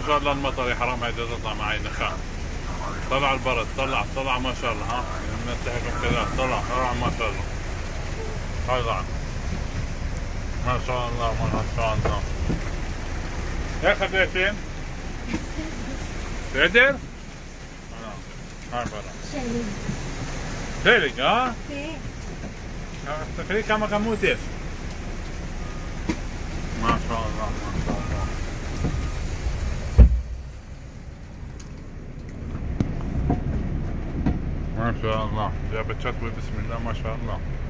ما شاء الله المطر يا حرام هيدا تطلع معي نخان. طلع البرد، طلع ما شاء الله. ها ننتهيكم كذا، طلع ما شاء الله. طلع ما شاء الله ما شاء الله. يا خديتين تقدر؟ هاي برا شيلك ها؟ تخليك كما كموتيش. ما شاء الله ما شاء الله. ما شاء الله جابت شتوي بسم الله ما شاء الله.